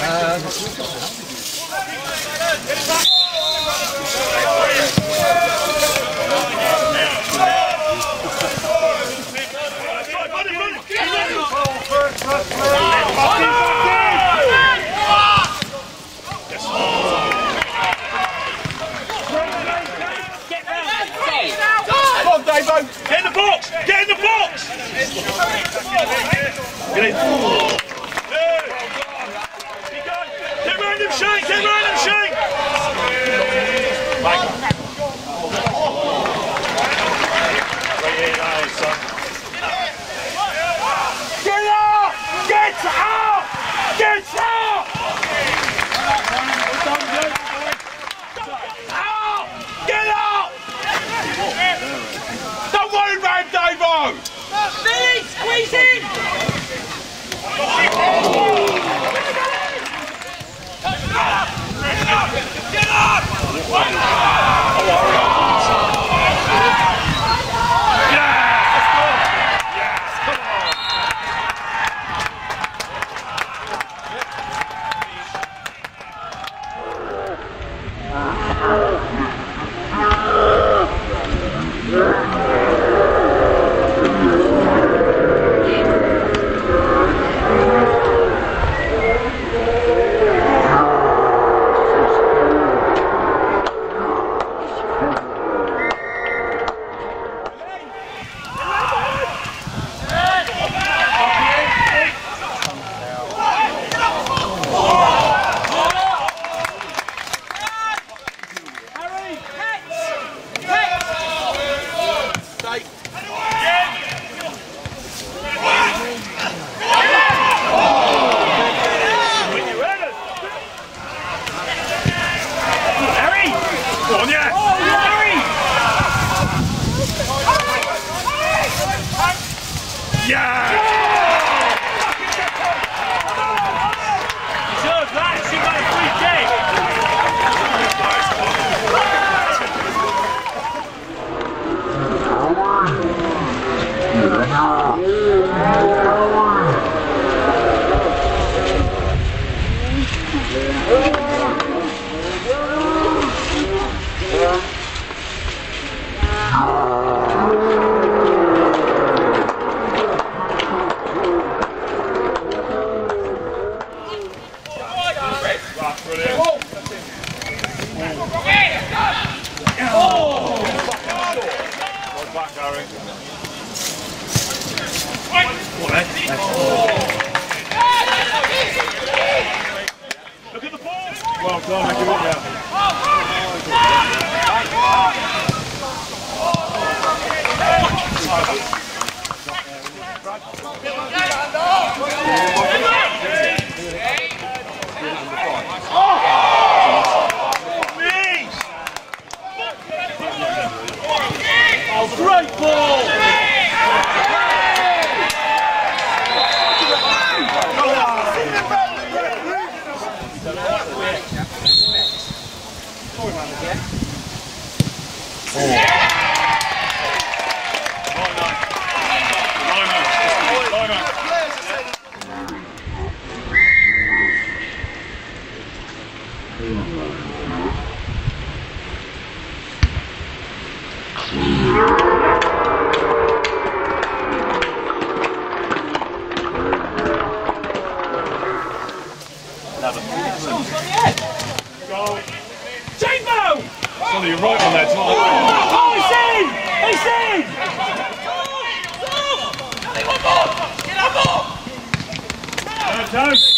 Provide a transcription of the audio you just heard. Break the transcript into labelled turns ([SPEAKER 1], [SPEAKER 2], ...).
[SPEAKER 1] Get in the box! Get in the box! Get in. Get round him, Shane! Get round him, Shane! Get up! Get up! Get up! Get up! Don't worry about Davo!
[SPEAKER 2] Billy, squeeze in! Get up!
[SPEAKER 1] Look at the ball! Well done, make it up now.
[SPEAKER 2] Oh, great ball!
[SPEAKER 1] Sonny, you're right on that time.
[SPEAKER 2] Oh, he's in! He's in! Get up, ball!
[SPEAKER 1] Don't.